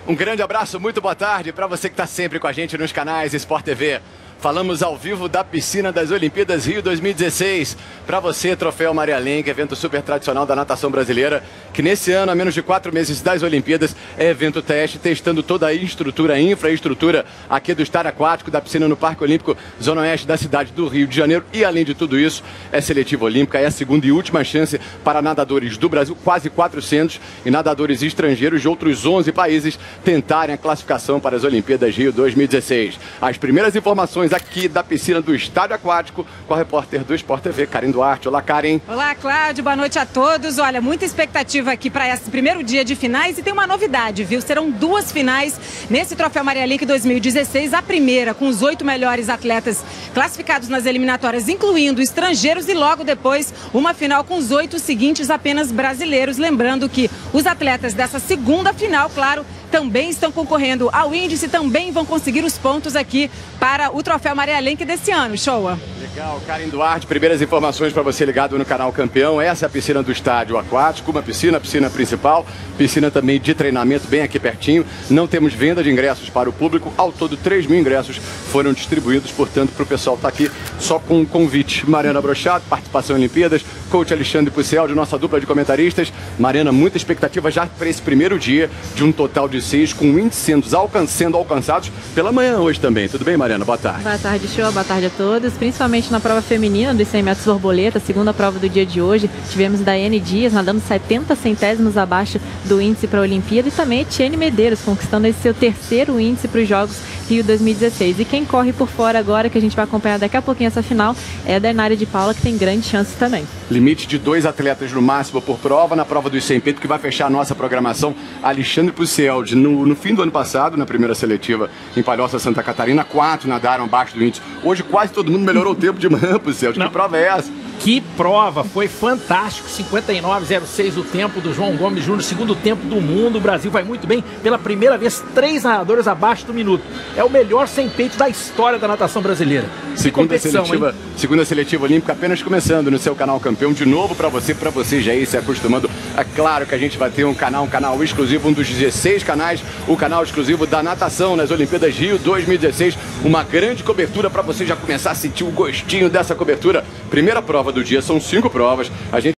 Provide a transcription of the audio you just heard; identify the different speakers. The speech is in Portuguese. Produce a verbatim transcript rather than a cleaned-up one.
Speaker 1: Um grande abraço, muito boa tarde para você que está sempre com a gente nos canais Sport T V. Falamos ao vivo da piscina das Olimpíadas Rio dois mil e dezesseis. Para você, Troféu Maria Lenk, evento super tradicional da natação brasileira, que nesse ano, a menos de quatro meses das Olimpíadas, é evento teste, testando toda a estrutura, a infraestrutura aqui do estádio aquático da piscina no Parque Olímpico, Zona Oeste da cidade do Rio de Janeiro. E além de tudo isso, é seletiva olímpica, é a segunda e última chance para nadadores do Brasil, quase quatrocentos, e nadadores estrangeiros de outros onze países tentarem a classificação para as Olimpíadas Rio dois mil e dezesseis. As primeiras informações aqui da piscina do estádio aquático com a repórter do Sport T V, Karen Duarte. Olá, Karen.
Speaker 2: Olá, Cláudio. Boa noite a todos. Olha, muita expectativa aqui para esse primeiro dia de finais e tem uma novidade, viu? Serão duas finais nesse Troféu Maria Lenk dois mil e dezesseis. A primeira com os oito melhores atletas classificados nas eliminatórias, incluindo estrangeiros, e logo depois uma final com os oito seguintes apenas brasileiros. Lembrando que os atletas dessa segunda final, claro, também estão concorrendo ao índice, também vão conseguir os pontos aqui para o Troféu Maria Lenk desse ano. Show!
Speaker 1: Legal, Karen Duarte, primeiras informações para você ligado no canal Campeão. Essa é a piscina do estádio aquático, uma piscina, piscina principal, piscina também de treinamento bem aqui pertinho. Não temos venda de ingressos para o público, ao todo três mil ingressos foram distribuídos, portanto, para o pessoal estar aqui só com um convite. Mariana Brochato, participação em Olimpíadas, coach Alexandre Pucel, de nossa dupla de comentaristas. Mariana, muita expectativa já para esse primeiro dia de um total de seis, com índices sendo, alcan sendo alcançados pela manhã hoje também. Tudo bem, Mariana? Boa tarde.
Speaker 3: Boa tarde, show. Boa tarde a todos. Principalmente na prova feminina dos cem metros borboleta, segunda prova do dia de hoje. Tivemos Daiane Dias nadando setenta centésimos abaixo do índice para a Olimpíada, e também Etienne Medeiros conquistando esse seu terceiro índice para os Jogos Rio dois mil e dezesseis. E quem corre por fora agora, que a gente vai acompanhar daqui a pouquinho essa final, é a Dainara de Paula, que tem grandes chances também.
Speaker 1: Limite de dois atletas no máximo por prova, na prova dos cem peito, que vai fechar a nossa programação. Alexandre Pucel, no, no fim do ano passado, na primeira seletiva em Palhoça, Santa Catarina, quatro nadaram abaixo do índice. Hoje quase todo mundo melhorou o tempo de manhã, Pucel. Que prova é essa?
Speaker 4: Que prova, foi fantástico, cinquenta e nove zero seis o tempo do João Gomes Júnior, segundo tempo do mundo. O Brasil vai muito bem, pela primeira vez, três nadadores abaixo do minuto. É o melhor cem peito da história da natação brasileira.
Speaker 1: Segunda seletiva, segunda seletiva olímpica apenas começando no seu canal Campeão, de novo para você, para você já ir se acostumando. É claro que a gente vai ter um canal, um canal exclusivo, um dos dezesseis canais, o canal exclusivo da natação nas Olimpíadas Rio dois mil e dezesseis. Uma grande cobertura para você já começar a sentir o gostinho dessa cobertura. Primeira prova do dia, são cinco provas. A gente